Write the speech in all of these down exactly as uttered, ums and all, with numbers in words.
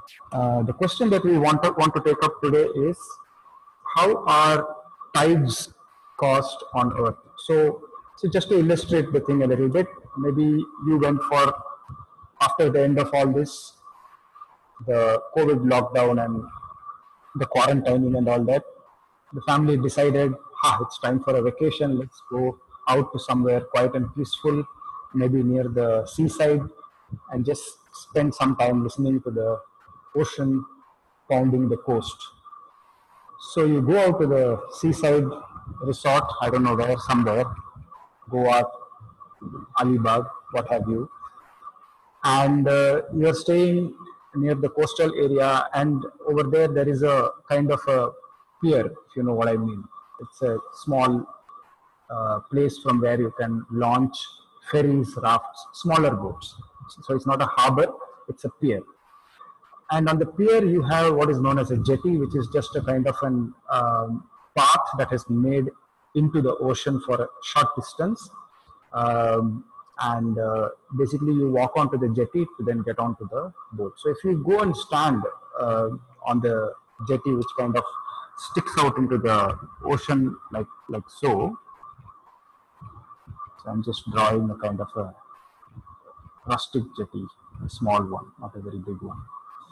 Uh, the question that we want to, want to take up today is how are tides caused on Earth? So, so just to illustrate the thing a little bit, maybe you went for, after the end of all this, the COVID lockdown and the quarantining and all that, the family decided, ah, it's time for a vacation. Let's go out to somewhere quiet and peaceful, maybe near the seaside, and just spend some time listening to the ocean pounding the coast. So you go out to the seaside resort, I don't know where, somewhere, Goa, Alibag, what have you, and uh, you're staying near the coastal area, and over there there is a kind of a pier, if you know what I mean. It's a small uh, place from where you can launch ferries, rafts, smaller boats. So it's not a harbor, it's a pier. And on the pier, you have what is known as a jetty, which is just a kind of an um, path that is made into the ocean for a short distance. Um, and uh, basically, you walk onto the jetty to then get onto the boat. So if you go and stand uh, on the jetty, which kind of sticks out into the ocean like like so. So I'm just drawing a kind of a rustic jetty, a small one, not a very big one.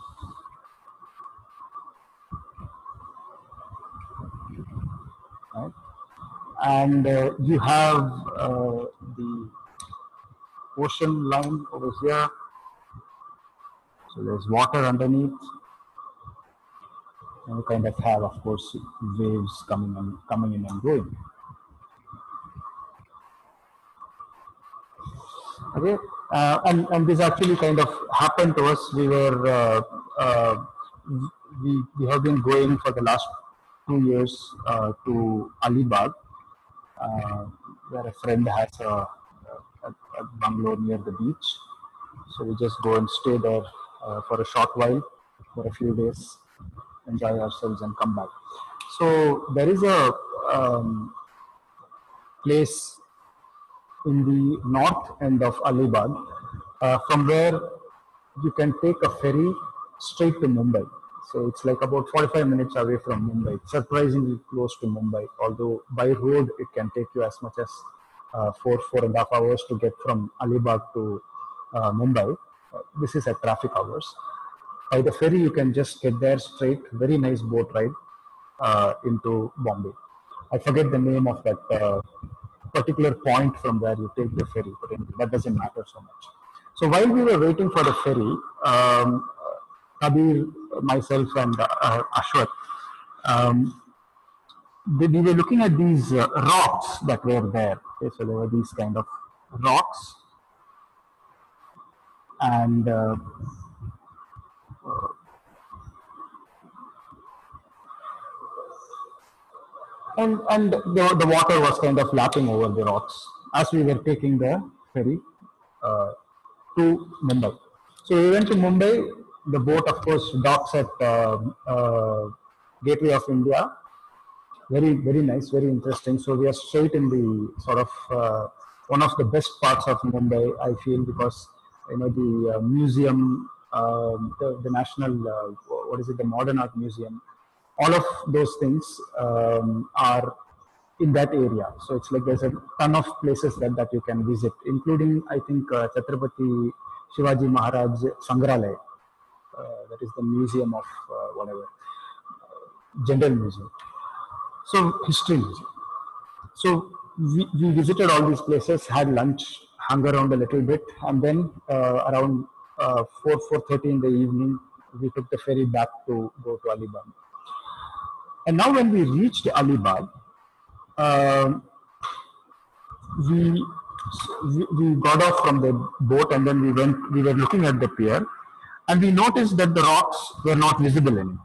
Right? And uh, you have uh, the ocean line over here. So there's water underneath. And you kind of have, of course, waves coming and coming in and going. Okay, uh, and and this actually kind of happened to us. We were uh, uh, we we have been going for the last two years uh, to Alibag, uh, where a friend has a, a, a bungalow near the beach. So we just go and stay there uh, for a short while, for a few days, enjoy ourselves and come back. So there is a um, place in the north end of Alibag, uh, from where you can take a ferry straight to Mumbai. So it's like about forty-five minutes away from Mumbai, surprisingly close to Mumbai, although by road it can take you as much as uh, four, four and a half hours to get from Alibag to uh, Mumbai. Uh, this is at traffic hours. By the ferry, you can just get there straight, very nice boat ride uh, into Bombay. I forget the name of that uh, particular point from where you take the ferry, but that doesn't matter so much. So while we were waiting for the ferry, um, Kabir, myself, and uh, Ashwat, um, we were looking at these uh, rocks that were there. Okay, so there were these kind of rocks, and uh, and and the, the water was kind of lapping over the rocks as we were taking the ferry uh, to Mumbai. So we went to Mumbai. The boat, of course, docks at uh, uh, Gateway of India. Very, very nice, very interesting. So we are straight in the sort of uh, one of the best parts of Mumbai, I feel, because you know the uh, museum, uh, the, the national, uh, what is it, the Modern Art Museum. All of those things um, are in that area. So it's like there's a ton of places that, that you can visit, including, I think, uh, Chhatrapati Shivaji Maharaj Sangrahalaya. Uh, that is the museum of uh, whatever, uh, General Museum. So, history museum. So, we, we visited all these places, had lunch, hung around a little bit, and then uh, around uh, four, four thirty in the evening, we took the ferry back to go to Alibag. And now when we reached Alibag, um, we, we we got off from the boat, and then we went. We were looking at the pier, and we noticed that the rocks were not visible anymore.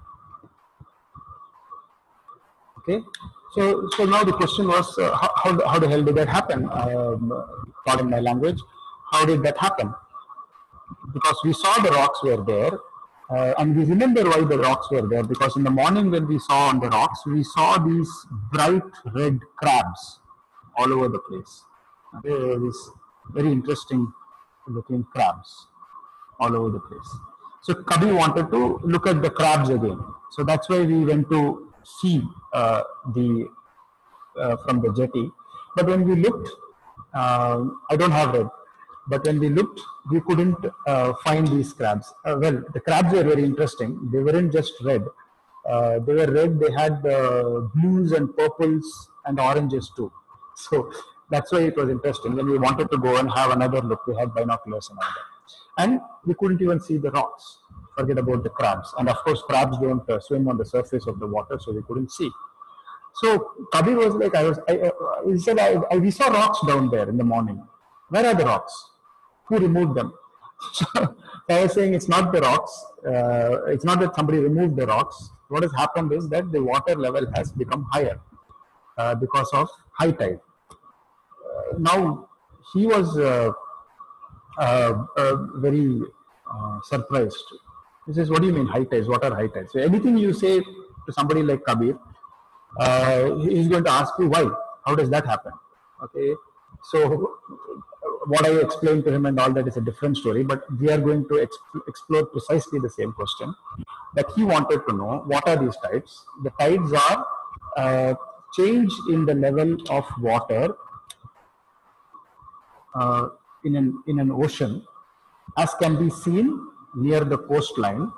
Okay, so so now the question was, uh, how, how how the hell did that happen? Um, pardon my language. How did that happen? Because we saw the rocks were there, uh, and we remember why the rocks were there, because in the morning when we saw on the rocks, we saw these bright red crabs all over the place. They were these very interesting looking crabs all over the place. So Kabir wanted to look at the crabs again. So that's why we went to see uh, the uh, from the jetty. But when we looked, uh, I don't have red. But when we looked, we couldn't uh, find these crabs. Uh, well, the crabs were very interesting. They weren't just red. Uh, they were red. They had uh, blues and purples and oranges too. So that's why it was interesting. When we wanted to go and have another look, we had binoculars and all that. And we couldn't even see the rocks. Forget about the crabs. And of course, crabs don't uh, swim on the surface of the water, so we couldn't see. So Kabir was like, I was, I, uh, he said, I, I, we saw rocks down there in the morning. Where are the rocks? Who removed them? So I was saying it's not the rocks. Uh, it's not that somebody removed the rocks. What has happened is that the water level has become higher uh, because of high tide. Uh, now he was uh, uh, uh, very uh, surprised. He says, "What do you mean high tides? What are high tides?" So anything you say to somebody like Kabir, uh, he's going to ask you why. How does that happen? Okay. So what I explained to him and all that is a different story, but we are going to exp- explore precisely the same question that he wanted to know. What are these tides? The tides are uh, change in the level of water uh, in an in an ocean, as can be seen near the coastline,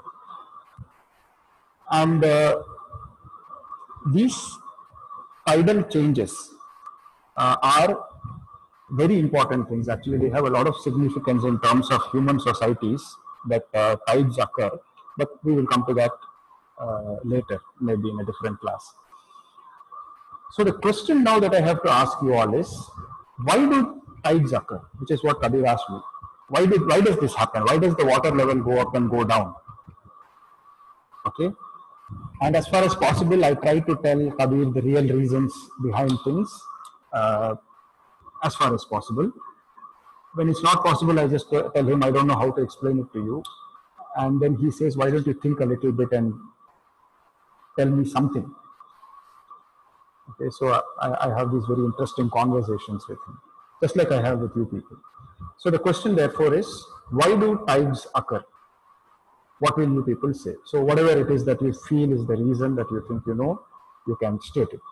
and uh, these tidal changes uh, are very important things. Actually, they have a lot of significance in terms of human societies that uh, tides occur, but we will come to that uh, later, maybe in a different class. So the question now that I have to ask you all is, why do tides occur? Which is what Kabir asked me. Why, did, why does this happen? Why does the water level go up and go down? Okay. And as far as possible, I try to tell Kabir the real reasons behind things uh, as far as possible. When it's not possible, I just tell him I don't know how to explain it to you. And then he says, why don't you think a little bit and tell me something? Okay, so I, I have these very interesting conversations with him, just like I have with you people. So the question therefore is, why do tides occur? What will you people say? So whatever it is that you feel is the reason that you think you know, you can state it.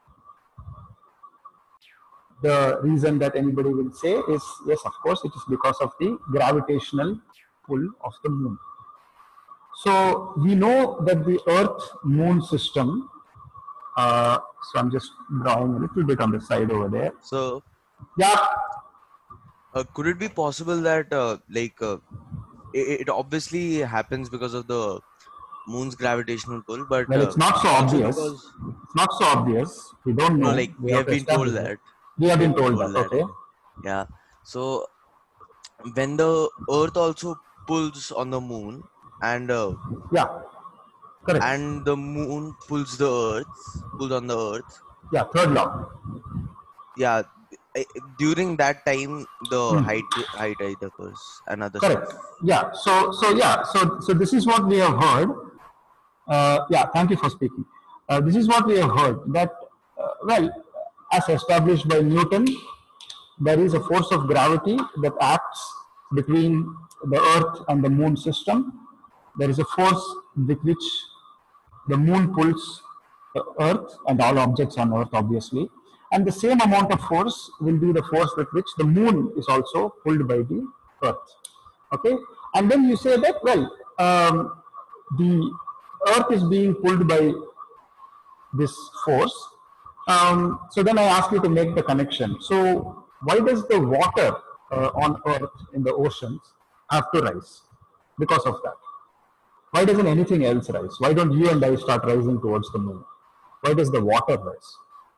The reason that anybody will say is, yes, of course, it is because of the gravitational pull of the moon. So we know that the Earth-Moon system, uh, so I'm just drawing a little bit on the side over there. So, yeah. Uh, could it be possible that, uh, like, uh, it, it obviously happens because of the moon's gravitational pull, but well, uh, it's not so also obvious. because It's not so obvious. We don't no, know. like We we have have to been told establish it. that We have we been have been told told that. that, Okay. yeah. So when the Earth also pulls on the moon, and uh, yeah, correct. and the moon pulls the Earth, pulls on the Earth. Yeah, third law. Yeah, during that time the Hmm. height height tide occurs and other Correct. stuff. Yeah. So so yeah. So so this is what we have heard. Uh, yeah. Thank you for speaking. Uh, this is what we have heard that uh, well, as established by Newton, there is a force of gravity that acts between the Earth and the Moon system. There is a force with which the Moon pulls the Earth and all objects on Earth, obviously. And the same amount of force will be the force with which the Moon is also pulled by the Earth. Okay? And then you say that, well, um, the Earth is being pulled by this force. Um, so then I ask you to make the connection. So why does the water uh, on Earth in the oceans have to rise? Because of that. Why doesn't anything else rise? Why don't you and I start rising towards the moon? Why does the water rise?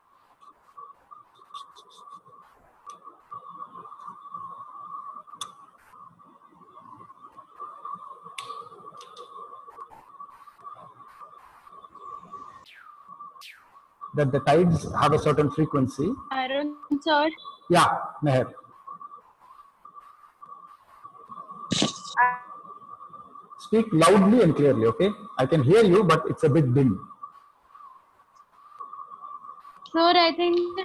That the tides have a certain frequency. Arun, sir. Yeah, Meher. Speak loudly and clearly, okay? I can hear you, but it's a bit dim. Sir, I think the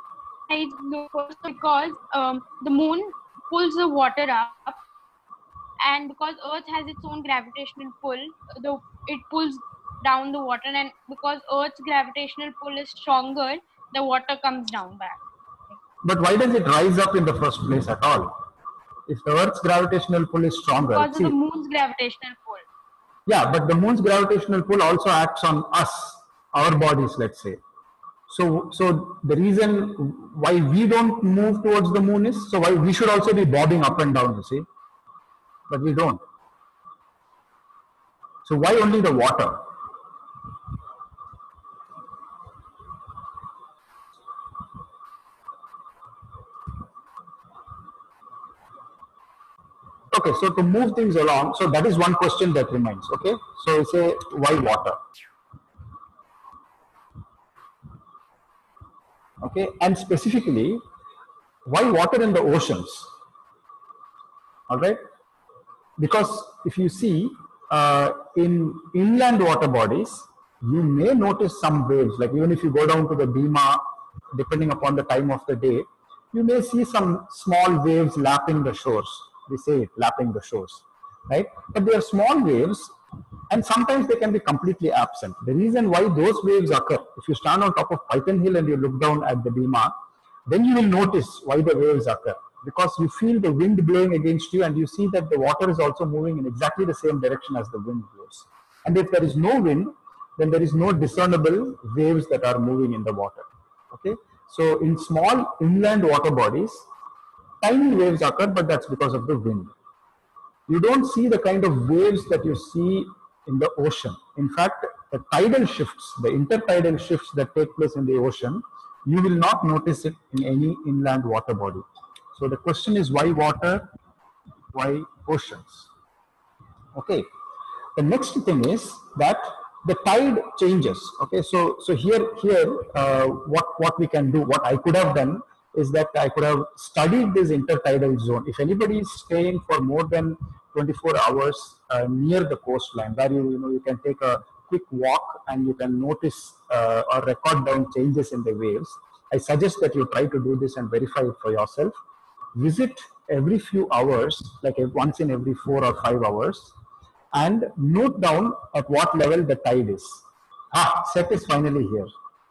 tides low first because um, the moon pulls the water up and because Earth has its own gravitational pull, the it pulls down the water, and because Earth's gravitational pull is stronger, the water comes down back. But why does it rise up in the first place at all? If the Earth's gravitational pull is stronger, Because see, of the moon's gravitational pull. yeah, but the moon's gravitational pull also acts on us, our bodies, let's say. So, so the reason why we don't move towards the moon is, so why we should also be bobbing up and down, you see, but we don't. So why only the water? Okay, so to move things along, so that is one question that remains, okay? So we say, why water? Okay, and specifically, why water in the oceans? All right, because if you see uh, in inland water bodies, you may notice some waves, like even if you go down to the Bhima, depending upon the time of the day, you may see some small waves lapping the shores. We say it, lapping the shores, right? But they are small waves, and sometimes they can be completely absent. The reason why those waves occur, if you stand on top of Python Hill and you look down at the Bhima, then you will notice why the waves occur. Because you feel the wind blowing against you, and you see that the water is also moving in exactly the same direction as the wind blows. And if there is no wind, then there is no discernible waves that are moving in the water. Okay, so in small inland water bodies, tiny waves occur, but that's because of the wind. You don't see the kind of waves that you see in the ocean. In fact, the tidal shifts, the intertidal shifts that take place in the ocean, you will not notice it in any inland water body. So the question is, why water? Why oceans? Okay. The next thing is that the tide changes. Okay. So so here here uh, what what we can do, what I could have done is that I could have studied this intertidal zone. If anybody is staying for more than twenty-four hours uh, near the coastline, where you, you know you can take a quick walk and you can notice uh, or record down changes in the waves, I suggest that you try to do this and verify it for yourself. Visit every few hours, like once in every four or five hours, and note down at what level the tide is. Ah, Seth is finally here.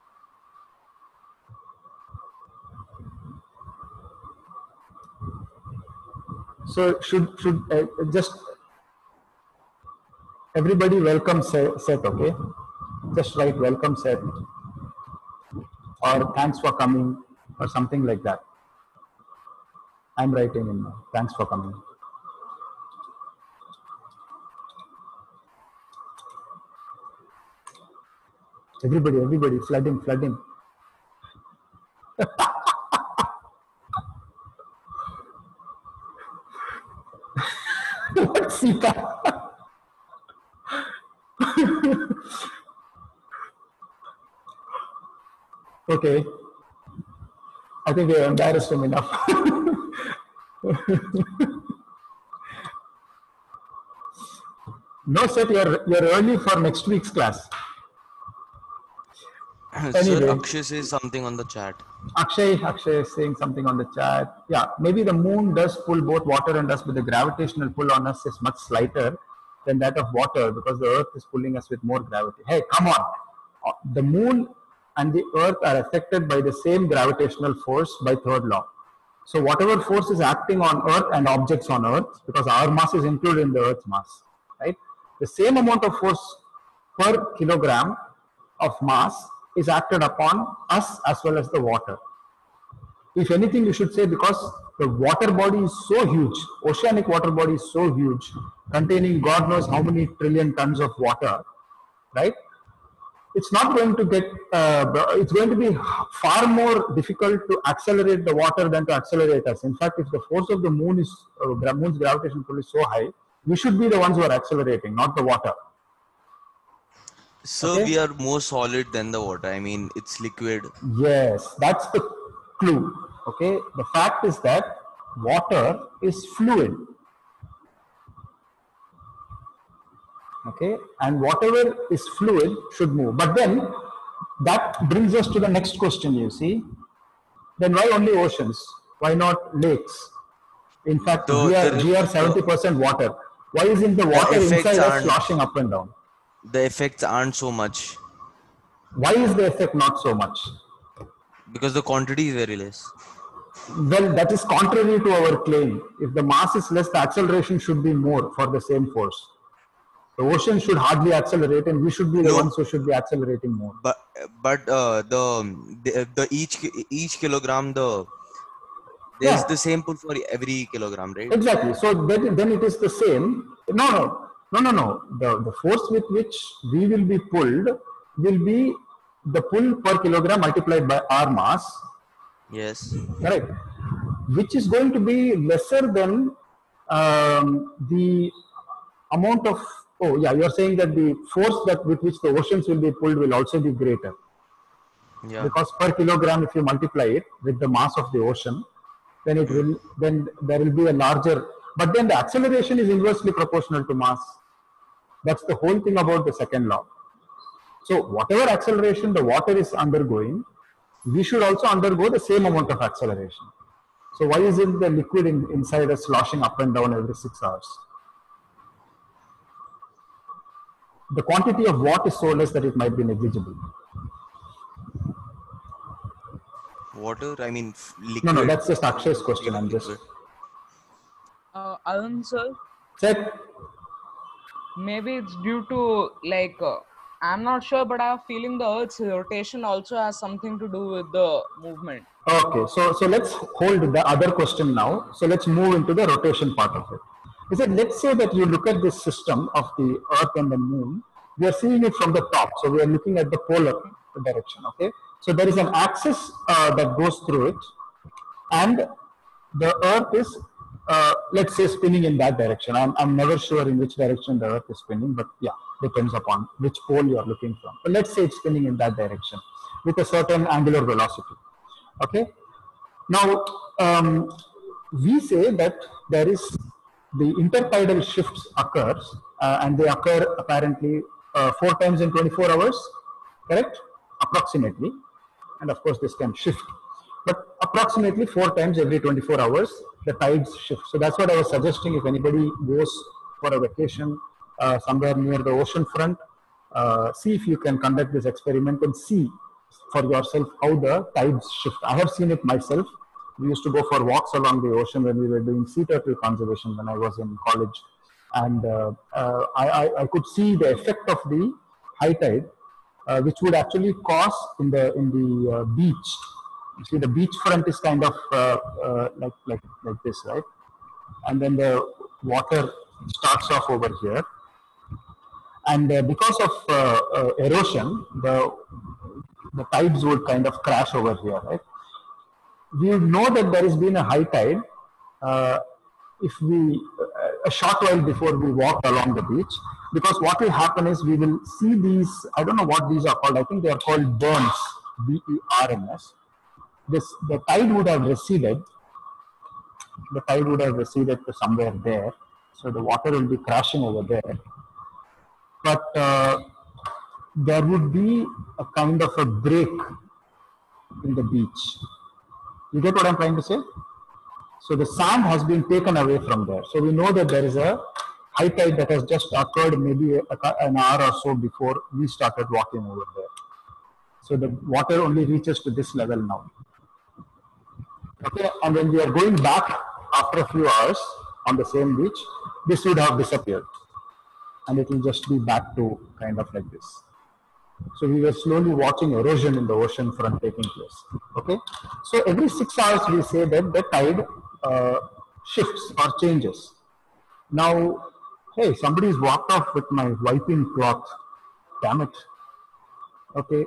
So should should uh, just everybody welcome Seth, okay? Just write welcome Seth, or thanks for coming, or something like that. I'm writing in now. Thanks for coming. Everybody, everybody, flooding, flooding. What's Sita? Okay. I think we have embarrassed him enough. No, Seth, you're, you're early for next week's class. Sir, Anyway. Akshay says something on the chat. Akshay, Akshay is saying something on the chat. Yeah, maybe the moon does pull both water and us, but the gravitational pull on us is much slighter than that of water because the earth is pulling us with more gravity. Hey, come on. The moon and the earth are affected by the same gravitational force by third law. So whatever force is acting on earth and objects on earth, because our mass is included in the earth's mass, right? The same amount of force per kilogram of mass is acted upon us as well as the water. If anything, you should say, because the water body is so huge, oceanic water body is so huge, containing God knows how many trillion tons of water, right? It's not going to get, uh, it's going to be far more difficult to accelerate the water than to accelerate us. In fact, if the force of the moon is, uh, moon's gravitational pull is so high, we should be the ones who are accelerating, not the water. So Okay. we are more solid than the water. I mean, it's liquid. Yes, that's the clue. Okay, the fact is that water is fluid. Okay, and whatever is fluid should move. But then that brings us to the next question, you see. Then why only oceans? Why not lakes? In fact, The- we are the- we are seventy percent water. Why isn't the water effects inside us aren't- sloshing up and down? The effects aren't so much Why is the effect not so much? because the quantity is very less. Well, that is contrary to our claim. If the mass is less, the acceleration should be more for the same force. The ocean should hardly accelerate, and we should be the No. ones who should be accelerating more. But but uh, the, the the each each kilogram the there's Yeah. the same pull for every kilogram, right? Exactly. So then, then it is the same. No, no, no, no, no. The, the force with which we will be pulled will be the pull per kilogram multiplied by our mass, Yes. correct? Which is going to be lesser than um, the amount of, oh yeah, you're saying that the force that with which the oceans will be pulled will also be greater. Yeah. Because per kilogram, if you multiply it with the mass of the ocean, then it will, then there will be a larger, but then the acceleration is inversely proportional to mass. That's the whole thing about the second law. So whatever acceleration the water is undergoing, we should also undergo the same amount of acceleration. So why isn't the liquid in, inside us sloshing up and down every six hours? The quantity of what is so less that it might be negligible. Water, I mean f- liquid. No, no, that's just Akshay's question. I'm just Uh, Arun sir, check. maybe it's due to like uh, I'm not sure, but I have a feeling the Earth's rotation also has something to do with the movement. Okay, so so let's hold the other question now. So let's move into the rotation part of it. Is that let's say that you look at this system of the Earth and the Moon. We are seeing it from the top, so we are looking at the polar direction. Okay, so there is an axis uh, that goes through it, and the Earth is, uh, let's say, spinning in that direction. I'm I'm never sure in which direction the Earth is spinning, but yeah, depends upon which pole you are looking from. But let's say it's spinning in that direction with a certain angular velocity. Okay. Now, um, we say that there is the intertidal shifts occurs, uh, and they occur apparently uh, four times in twenty-four hours, correct? Approximately. And of course, this can shift. But approximately four times every twenty-four hours, the tides shift. So that's what I was suggesting. If anybody goes for a vacation uh, somewhere near the ocean front, uh, see if you can conduct this experiment and see for yourself how the tides shift. I have seen it myself. We used to go for walks along the ocean when we were doing sea turtle conservation when I was in college. And uh, uh, I, I, I could see the effect of the high tide, uh, which would actually cause in the, in the uh, beach. You see the beach front is kind of uh, uh, like, like, like this, right? And then the water starts off over here. And uh, because of uh, uh, erosion, the the tides would kind of crash over here, right? We would know that there has been a high tide uh, if we, uh, a short while before we walk along the beach, because what will happen is we will see these, I don't know what these are called, I think they are called berms, B E R M S. This, the tide would have receded, the tide would have receded to somewhere there, so the water will be crashing over there. But uh, there would be a kind of a break in the beach. You get what I'm trying to say? So the sand has been taken away from there. So we know that there is a high tide that has just occurred maybe a, an hour or so before we started walking over there. So the water only reaches to this level now. Okay, and when we are going back after a few hours on the same beach, this would have disappeared. And it will just be back to kind of like this. So we were slowly watching erosion in the ocean front taking place. Okay, so every six hours we say that the tide uh, shifts or changes. Now, hey, somebody's walked off with my wiping cloth. Damn it. Okay.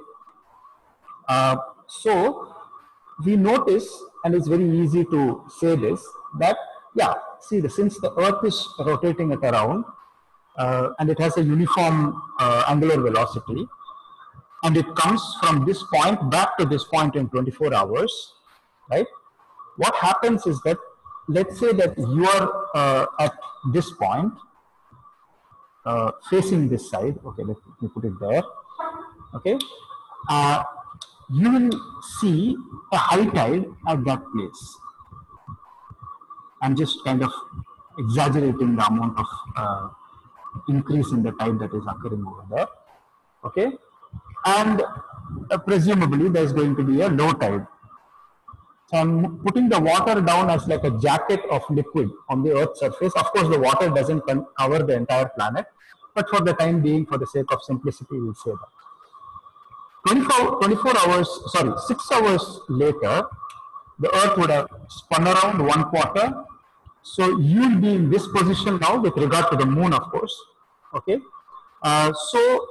Uh, so we notice, and it's very easy to say this, that yeah, see, the, since the Earth is rotating it around, uh, and it has a uniform uh, angular velocity, and it comes from this point back to this point in twenty-four hours, right? What happens is that, let's say that you are uh, at this point, uh, facing this side, okay, let me put it there, okay? Uh, you will see a high tide at that place. I'm just kind of exaggerating the amount of uh, increase in the tide that is occurring over there. Okay, and uh, presumably there's going to be a low tide. So I'm putting the water down as like a jacket of liquid on the Earth's surface. Of course, the water doesn't cover the entire planet, but for the time being, for the sake of simplicity, we'll say that. twenty-four, twenty-four hours, sorry, six hours later, the Earth would have spun around one quarter. So you'll be in this position now with regard to the moon, of course. Okay. Uh, so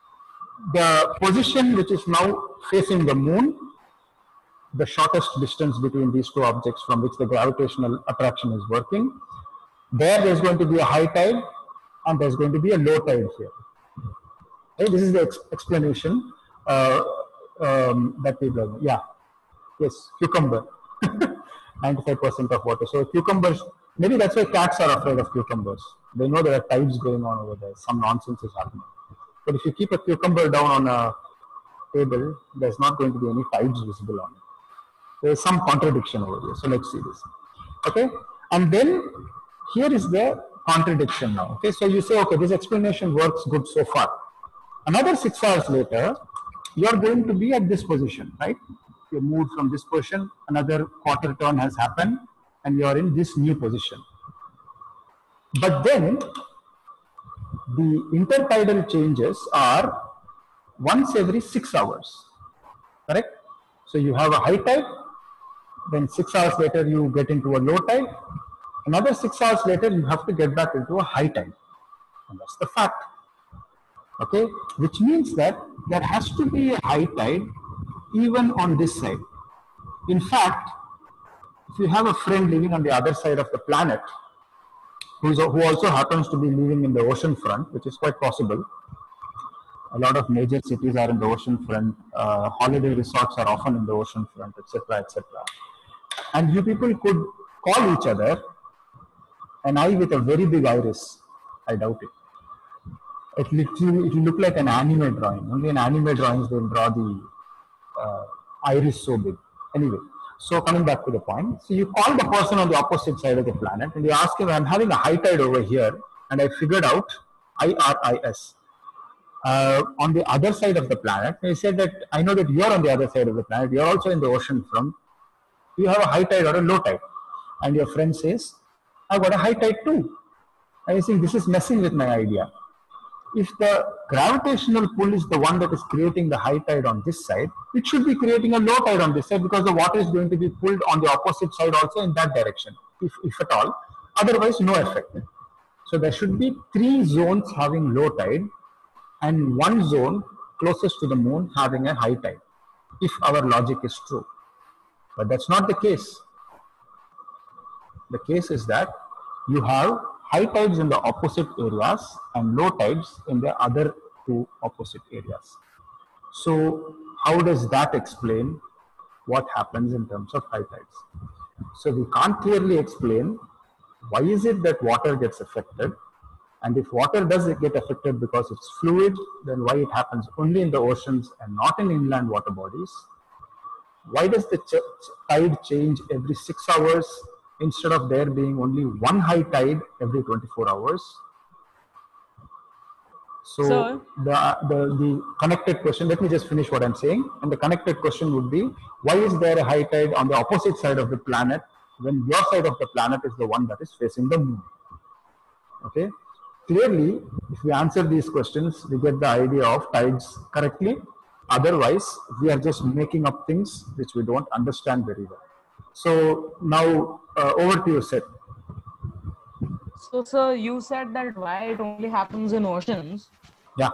the position which is now facing the moon, the shortest distance between these two objects from which the gravitational attraction is working, there there's going to be a high tide and there's going to be a low tide here. Okay, this is the ex explanation uh, um, that people have. Yeah, yes, cucumber, ninety-five percent of water. So cucumbers, maybe that's why cats are afraid of cucumbers. They know there are tides going on over there, some nonsense is happening. But if you keep a cucumber down on a table, there's not going to be any tides visible on it. There is some contradiction over here. So let's see this. Okay, and then here is the contradiction now. Okay, so you say, okay, this explanation works good so far. Another six hours later, you are going to be at this position, right? You moved from this position, another quarter turn has happened, and you are in this new position. But then the intertidal changes are once every six hours, correct? So you have a high tide, then six hours later you get into a low tide, another six hours later you have to get back into a high tide, and that's the fact. Okay, which means that there has to be a high tide even on this side. In fact, if you have a friend living on the other side of the planet, who, is, who also happens to be living in the ocean front, which is quite possible. A lot of major cities are in the ocean front, uh, holiday resorts are often in the ocean front, et cetera, et cetera. And you people could call each other an eye with a very big iris. I doubt it. It will, it will look like an anime drawing. Only in anime drawings they will draw the uh, iris so big. Anyway, so coming back to the point. So you call the person on the opposite side of the planet and you ask him, I'm having a high tide over here and I figured out I R I S. Uh, on the other side of the planet, he said that I know that you're on the other side of the planet, you're also in the ocean front. You have a high tide or a low tide. And your friend says, I've got a high tide too. And you think this is messing with my idea. If the gravitational pull is the one that is creating the high tide on this side, it should be creating a low tide on this side because the water is going to be pulled on the opposite side also in that direction, if, if at all. Otherwise, no effect. So there should be three zones having low tide and one zone closest to the moon having a high tide, if our logic is true. But that's not the case. The case is that you have high tides in the opposite areas and low tides in the other two opposite areas. So how does that explain what happens in terms of high tides? So we can't clearly explain why is it that water gets affected, and if water does get affected because it's fluid, then why it happens only in the oceans and not in inland water bodies? Why does the ch tide change every six hours instead of there being only one high tide every twenty-four hours? So Sir? the, the, the connected question, let me just finish what I'm saying. And the connected question would be, why is there a high tide on the opposite side of the planet when your side of the planet is the one that is facing the moon? Okay. Clearly, if we answer these questions, we get the idea of tides correctly. Otherwise, we are just making up things which we don't understand very well. So now uh, over to you, Seth. So, sir, you said that why it only happens in oceans. Yeah.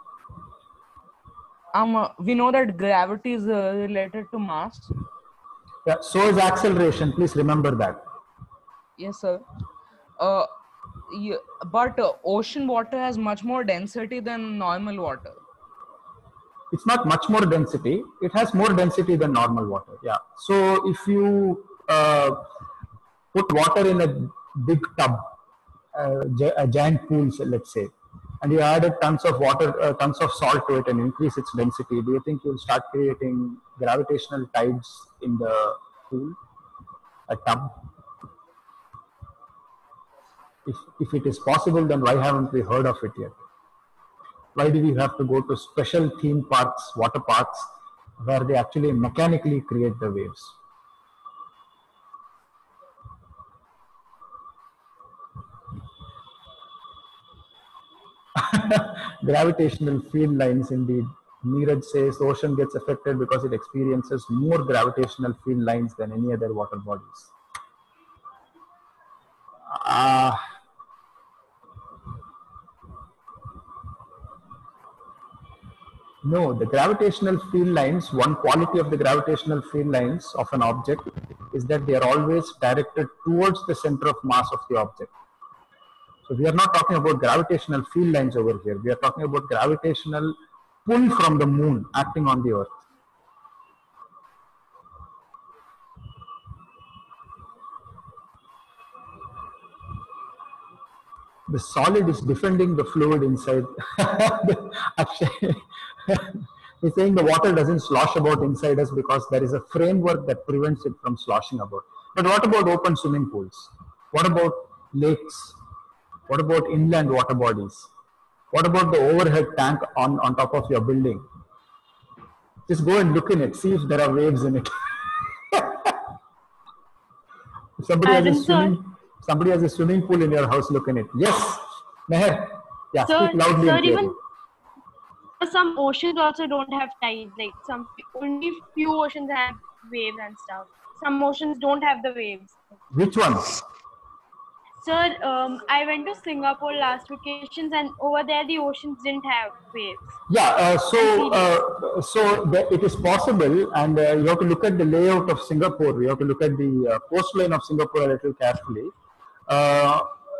Um, uh, we know that gravity is uh, related to mass. Yeah. So is acceleration. Please remember that. Yes, sir. Uh, yeah, but uh, ocean water has much more density than normal water. It's not much more density. It has more density than normal water. Yeah. So if you uh, put water in a big tub, uh, a giant pool, let's say, and you added tons of water, uh, tons of salt to it and increase its density, do you think you'll start creating gravitational tides in the pool, a tub? If, if it is possible, then why haven't we heard of it yet? Why do we have to go to special theme parks, water parks, where they actually mechanically create the waves? Gravitational field lines, indeed. Neeraj says the ocean gets affected because it experiences more gravitational field lines than any other water bodies. Uh, no, the gravitational field lines, one quality of the gravitational field lines of an object is that they are always directed towards the center of mass of the object. So we are not talking about gravitational field lines over here. We are talking about gravitational pull from the moon acting on the earth. The solid is defending the fluid inside. He's saying the water doesn't slosh about inside us because there is a framework that prevents it from sloshing about. But what about open swimming pools? What about lakes? What about inland water bodies? What about the overhead tank on, on top of your building? Just go and look in it, see if there are waves in it. If somebody has a swimming, somebody has a swimming pool in your house, look in it. Yes, Meher. Yeah, Sir, speak loudly. sir, and even clearly. some oceans also don't have tides. Like some only few oceans have waves and stuff. Some oceans don't have the waves. Which one? Sir, um, I went to Singapore last vacations, and over there the oceans didn't have waves. Yeah, uh, so uh, so the, it is possible, and uh, you have to look at the layout of Singapore. You have to look at the uh, coastline of Singapore a little carefully. Uh,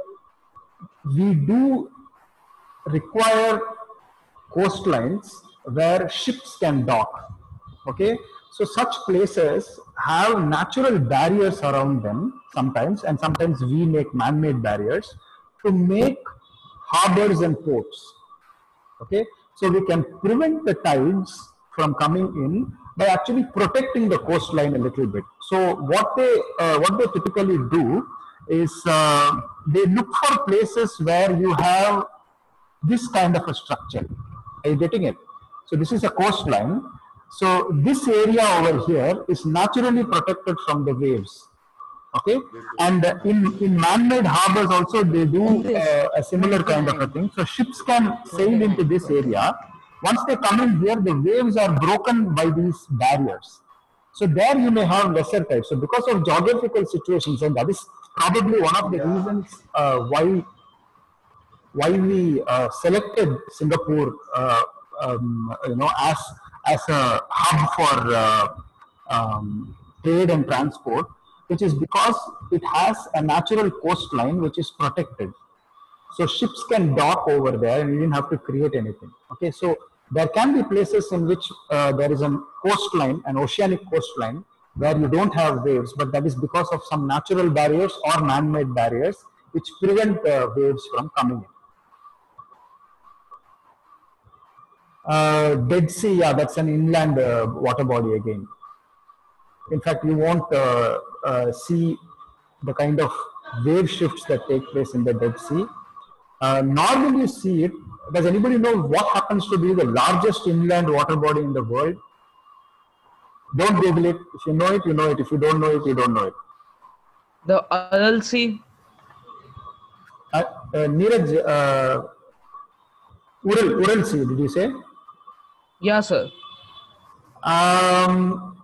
we do require coastlines where ships can dock. Okay, so such places have natural barriers around them sometimes, and sometimes we make man-made barriers to make harbors and ports. Okay, so we can prevent the tides from coming in by actually protecting the coastline a little bit. So what they uh, what they typically do is uh, they look for places where you have this kind of a structure. Are you getting it? So this is a coastline. So this area over here is naturally protected from the waves. Okay, and uh, in in man-made harbors also they do uh, a similar kind of a thing. So ships can sail into this area. Once they come in here, the waves are broken by these barriers. So there you may have lesser tides. So because of geographical situations, and that is probably one of the reasons uh, why why we uh, selected Singapore, uh, um, you know, as as a hub for uh, um, trade and transport, which is because it has a natural coastline which is protected. So ships can dock over there, and you didn't have to create anything. Okay, so there can be places in which uh, there is a coastline, an oceanic coastline, where you don't have waves, but that is because of some natural barriers or man-made barriers which prevent uh, waves from coming in. Uh, Dead Sea, yeah, that's an inland uh, water body again. In fact, you won't uh, uh, see the kind of wave shifts that take place in the Dead Sea. Uh, nor will you see it. Does anybody know what happens to be the largest inland water body in the world? Don't Google it. If you know it, you know it. If you don't know it, you don't know it. The Aral Sea. Uh, uh, Neeraj, uh, Ural, Ural Sea, did you say? Yeah, sir. Um,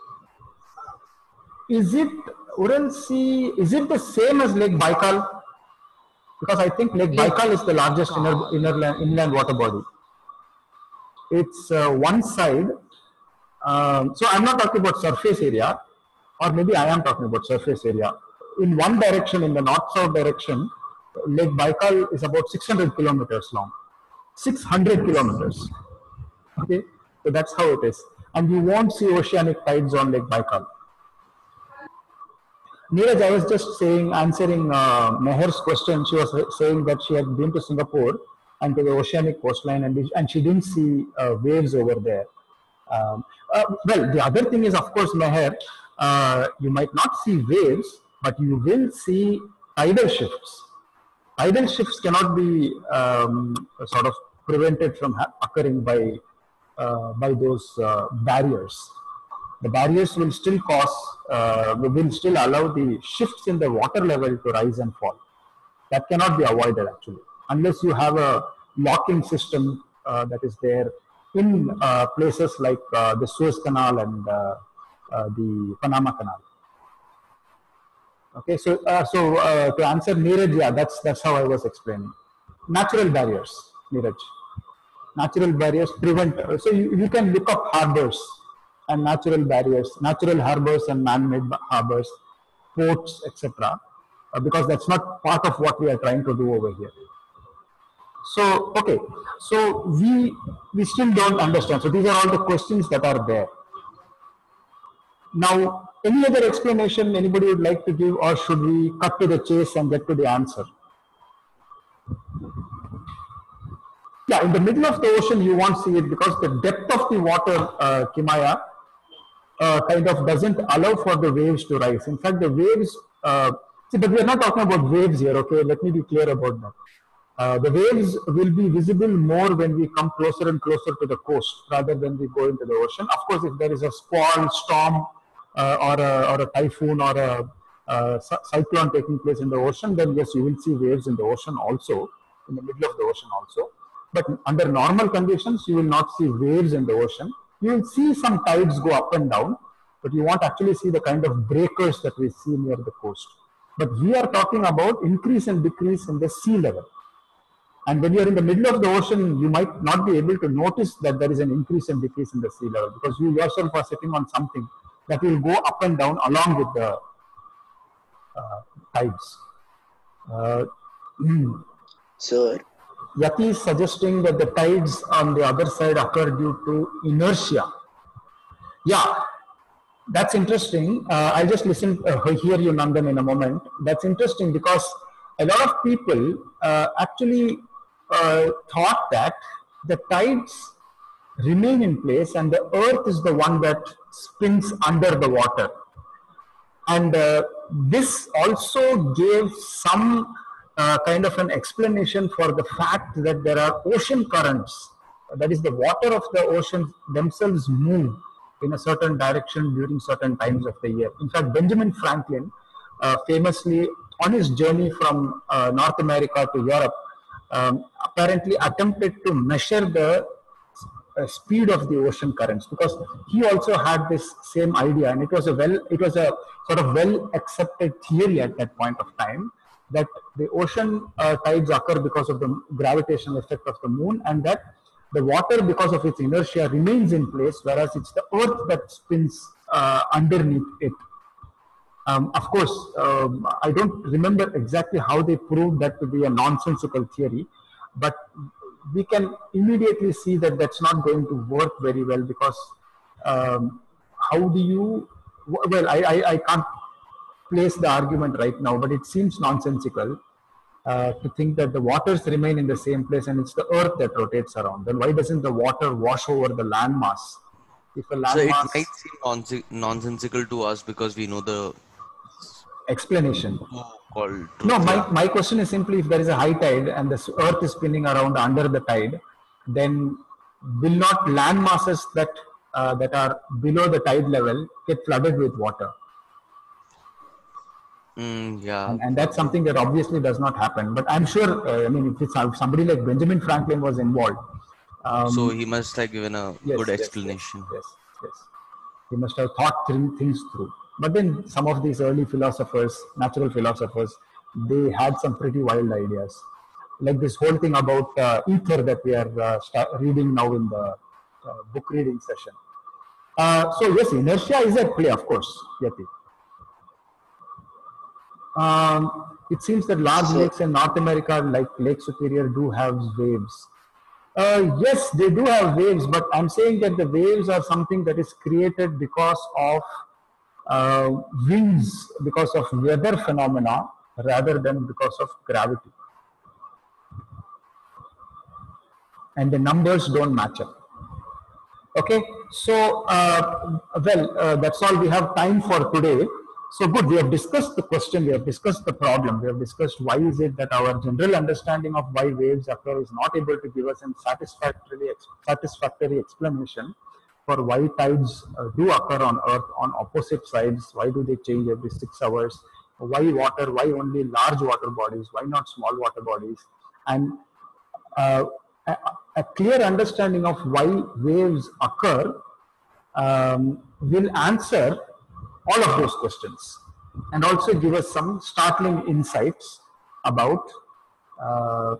is it Ural Sea? Is it the same as Lake Baikal? Because I think Lake Baikal is the largest inner, inner inland water body. It's uh, one side. Um, so I'm not talking about surface area, or maybe I am talking about surface area. In one direction, in the north-south direction, Lake Baikal is about six hundred kilometers long. six hundred kilometers. Okay, so that's how it is. And you won't see oceanic tides on Lake Baikal. Neeraj, I was just saying, answering uh, Meher's question. She was saying that she had been to Singapore and to the oceanic coastline, and, and she didn't see uh, waves over there. Um, uh, well, the other thing is, of course, Meher, uh, you might not see waves, but you will see tidal shifts. tidal shifts cannot be um, sort of prevented from occurring by uh, by those uh, barriers. The barriers will still cause, uh, will still allow the shifts in the water level to rise and fall. That cannot be avoided actually, unless you have a locking system uh, that is there in uh, places like uh, the Suez Canal and uh, uh, the Panama Canal. Okay, so uh, so uh, to answer Neeraj, yeah, that's that's how I was explaining. Natural barriers, Neeraj. Natural barriers prevent. Uh, so you, you can look up harbors and natural barriers, natural harbors and man-made harbors, ports, et cetera. Uh, because that's not part of what we are trying to do over here. So okay, so we we still don't understand. So these are all the questions that are there. Now, any other explanation anybody would like to give, or should we cut to the chase and get to the answer? Yeah, in the middle of the ocean, you won't see it because the depth of the water, uh, Kimaya, uh, kind of doesn't allow for the waves to rise. In fact, the waves, uh, see, but we are not talking about waves here, okay? Let me be clear about that. Uh, the waves will be visible more when we come closer and closer to the coast rather than we go into the ocean. Of course, if there is a squall, storm, uh, or, a, or a typhoon or a, a cyclone taking place in the ocean, then yes, you will see waves in the ocean also, in the middle of the ocean also. But under normal conditions, you will not see waves in the ocean. You will see some tides go up and down, but you won't actually see the kind of breakers that we see near the coast. But we are talking about increase and decrease in the sea level. And when you are in the middle of the ocean, you might not be able to notice that there is an increase and decrease in the sea level because you yourself are sitting on something that will go up and down along with the uh, tides. Uh, Sir, Yati is suggesting that the tides on the other side occur due to inertia. Yeah, that's interesting. Uh, I'll just listen, uh, hear you, Nandan, in a moment. That's interesting because a lot of people uh, actually uh, thought that the tides remain in place and the earth is the one that spins under the water. And uh, this also gave some uh, kind of an explanation for the fact that there are ocean currents. That is, the water of the ocean themselves move in a certain direction during certain times of the year. In fact, Benjamin Franklin uh, famously, on his journey from uh, North America to Europe, um, apparently attempted to measure the uh, speed of the ocean currents because he also had this same idea, and it was a well, it was a sort of well accepted theory at that point of time that the ocean uh, tides occur because of the gravitational effect of the moon, and that the water, because of its inertia, remains in place, whereas it's the earth that spins uh, underneath it. Um, of course, um, I don't remember exactly how they proved that to be a nonsensical theory, but we can immediately see that that's not going to work very well because um, how do you, well, I, I, I can't place the argument right now, but it seems nonsensical uh, to think that the waters remain in the same place and it's the earth that rotates around. Then why doesn't the water wash over the landmass? If a landmass... So it might seem nonse- nonsensical to us because we know the explanation. Called no, my, my question is simply if there is a high tide and the earth is spinning around under the tide, then will not land masses that, uh, that are below the tide level get flooded with water? Mm, yeah. And, and that's something that obviously does not happen. But I'm sure, uh, I mean, if it's somebody like Benjamin Franklin was involved. Um, so he must have given a yes, good yes, explanation. Yes, yes, yes. He must have thought things through. But then some of these early philosophers, natural philosophers, they had some pretty wild ideas. Like this whole thing about uh, ether that we are uh, start reading now in the uh, book reading session. Uh, so yes, inertia is at play, of course, Yati. Um, it seems that large So- lakes in North America, like Lake Superior, do have waves. Uh, yes, they do have waves, but I'm saying that the waves are something that is created because of uh, winds, because of weather phenomena, rather than because of gravity. And the numbers don't match up. Okay, so, uh, well, uh, that's all we have time for today. So good, we have discussed the question, we have discussed the problem, we have discussed why is it that our general understanding of why waves occur is not able to give us a satisfactory, satisfactory explanation for why tides uh, do occur on Earth on opposite sides, why do they change every six hours, why water, why only large water bodies, why not small water bodies, and uh, a, a clear understanding of why waves occur um, will answer all of those questions and also give us some startling insights about uh,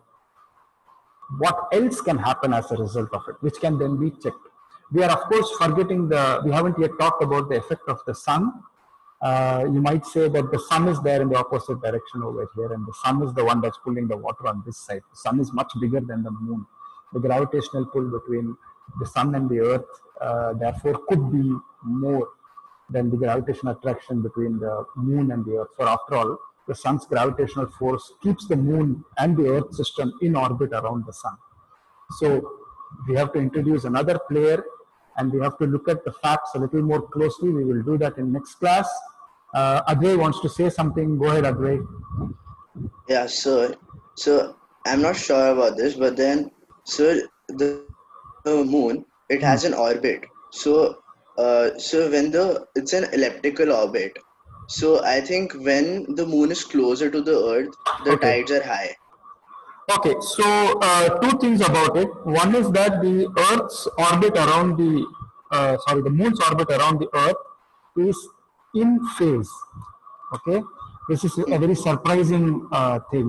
what else can happen as a result of it, which can then be checked. We are of course forgetting the, we haven't yet talked about the effect of the sun. Uh, you might say that the sun is there in the opposite direction over here and the sun is the one that's pulling the water on this side. The sun is much bigger than the moon. The gravitational pull between the sun and the earth uh, therefore could be more than the gravitational attraction between the moon and the earth. For after all, the sun's gravitational force keeps the moon and the earth system in orbit around the sun. So we have to introduce another player and we have to look at the facts a little more closely. We will do that in next class. Uh, Advay wants to say something. Go ahead, Advay. Yeah, sir. So I'm not sure about this, but then, sir, the, the moon, it has an orbit. So Uh, so when the it's an elliptical orbit, so I think when the moon is closer to the earth, the Okay. tides are high. Okay, so uh, two things about it. One is that the Earth's orbit around the, uh, sorry, the moon's orbit around the Earth is in phase. Okay, this is a very surprising uh, thing.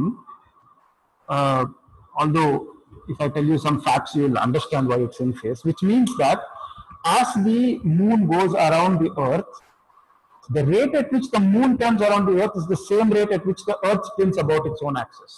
Uh, although, if I tell you some facts, you will understand why it's in phase, which means that as the moon goes around the earth, the rate at which the moon turns around the earth is the same rate at which the earth spins about its own axis.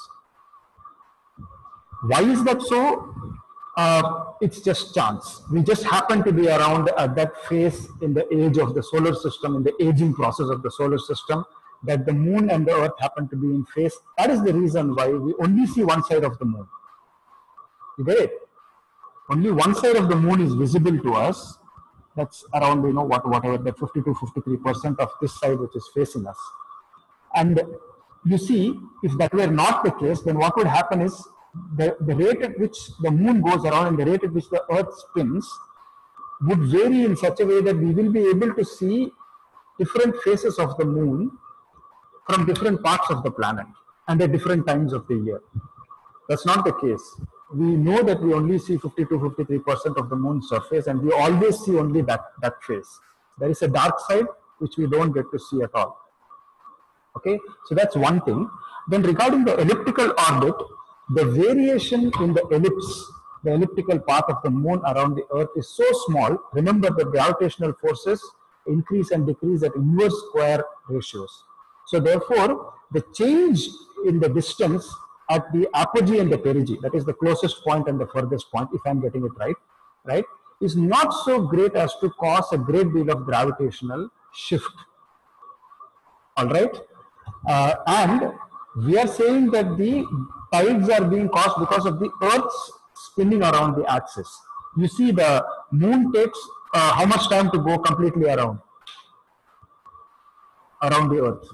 Why is that so? Uh, it's just chance. We just happen to be around at that phase in the age of the solar system, in the aging process of the solar system, that the moon and the earth happen to be in phase. That is the reason why we only see one side of the moon. You get it? Only one side of the moon is visible to us. That's around, you know, what, whatever, that fifty to fifty-three percent of this side which is facing us. And you see, if that were not the case, then what would happen is the, the rate at which the moon goes around and the rate at which the earth spins would vary in such a way that we will be able to see different phases of the moon from different parts of the planet and at different times of the year. That's not the case. We know that we only see fifty to fifty-three percent of the moon's surface and we always see only that, that phase. There is a dark side which we don't get to see at all. Okay, so that's one thing. Then regarding the elliptical orbit, the variation in the ellipse, the elliptical path of the moon around the earth is so small. Remember, the gravitational forces increase and decrease at inverse square ratios. So therefore, the change in the distance at the apogee and the perigee, that is the closest point and the furthest point, if I'm getting it right, right, is not so great as to cause a great deal of gravitational shift. All right, uh, and we are saying that the tides are being caused because of the Earth's spinning around the axis. You see, the moon takes uh, how much time to go completely around around the Earth?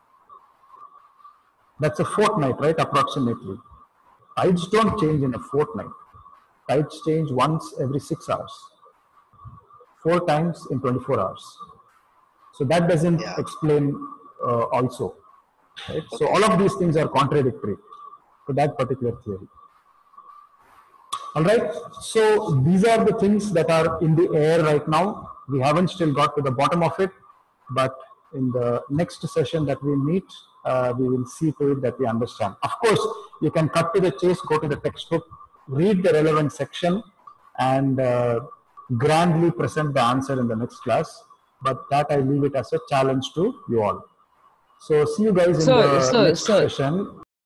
That's a fortnight, right, approximately. Tides don't change in a fortnight. Tides change once every six hours. Four times in twenty-four hours. So that doesn't Yeah. explain uh, also. Right? So all of these things are contradictory to that particular theory. All right. So these are the things that are in the air right now. We haven't still got to the bottom of it, but in the next session that we meet, uh, we will see to it that we understand. Of course, you can cut to the chase, go to the textbook, read the relevant section, and uh, grandly present the answer in the next class. But that I leave it as a challenge to you all. So see you guys in Sir, the sir, next sir. session.